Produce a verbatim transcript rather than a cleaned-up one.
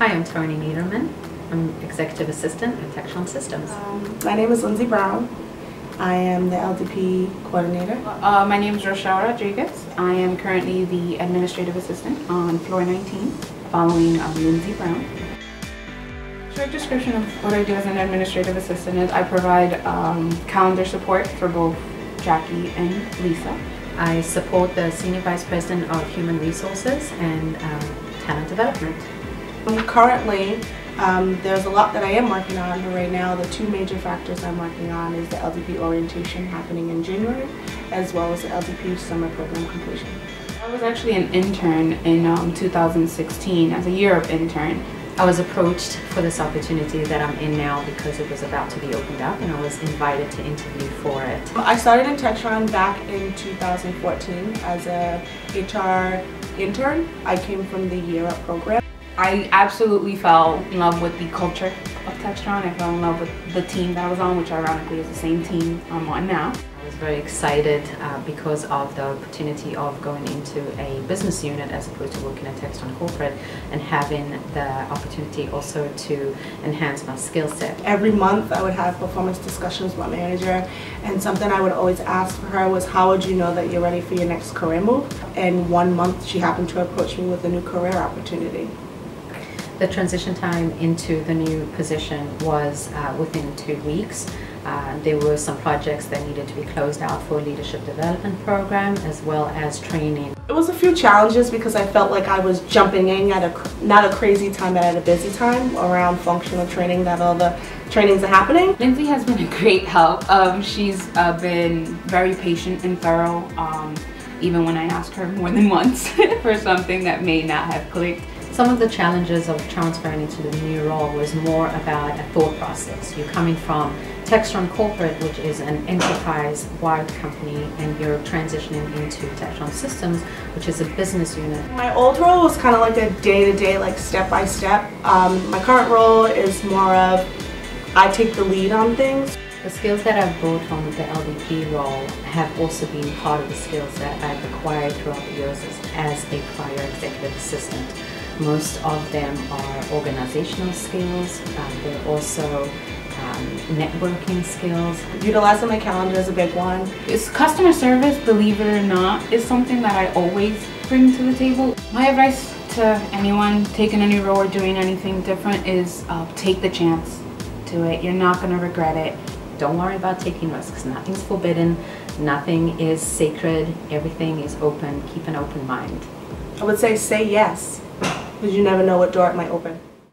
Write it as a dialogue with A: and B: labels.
A: Hi, I'm Toni. I'm Executive Assistant at Textron Systems.
B: Um, my name is Lyndsey Brown. I am the L D P Coordinator.
C: Uh, my name is Rochelle Rodriguez. I am currently the Administrative Assistant on floor nineteen, following um, Lyndsey Brown. Short description of what I do as an Administrative Assistant is I provide um, calendar support for both Jackie and Lisa.
A: I support the Senior Vice President of Human Resources and um, Talent Development.
B: Currently, um, there's a lot that I am working on, but right now the two major factors I'm working on is the L D P orientation happening in January, as well as the L D P summer program completion.
C: I was actually an intern in um, two thousand sixteen as a Europe intern.
A: I was approached for this opportunity that I'm in now because it was about to be opened up, and I was invited to interview for it.
B: I started in Textron back in two thousand fourteen as a H R intern. I came from the Europe program.
C: I absolutely fell in love with the culture of Textron. I fell in love with the team that I was on, which ironically is the same team I'm on now.
A: I was very excited uh, because of the opportunity of going into a business unit as opposed to working at Textron Corporate, and having the opportunity also to enhance my skill set.
B: Every month I would have performance discussions with my manager, and something I would always ask for her was, how would you know that you're ready for your next career move? And one month she happened to approach me with a new career opportunity.
A: The transition time into the new position was uh, within two weeks. Uh, there were some projects that needed to be closed out for a leadership development program, as well as training.
B: It was a few challenges because I felt like I was jumping in at a, not a crazy time, but at a busy time around functional training, that all the trainings are happening.
C: Lyndsey has been a great help. Um, she's uh, been very patient and thorough, um, even when I asked her more than once for something that may not have clicked.
A: Some of the challenges of transferring into the new role was more about a thought process. You're coming from Textron Corporate, which is an enterprise-wide company, and you're transitioning into Textron Systems, which is a business unit.
B: My old role was kind of like a day-to-day, like step-by-step. Um, my current role is more of, I take the lead on things.
A: The skills that I've brought from the L D P role have also been part of the skills that I've acquired throughout the years as, as a prior executive assistant. Most of them are organizational skills. Um, they're also um, networking skills.
B: Utilizing my calendar is a big one.
C: It's customer service, believe it or not, is something that I always bring to the table. My advice to anyone taking a new role or doing anything different is uh, take the chance. Do it. You're not going to regret it.
A: Don't worry about taking risks. Nothing's forbidden. Nothing is sacred. Everything is open. Keep an open mind.
B: I would say say yes, because you never know what door it might open.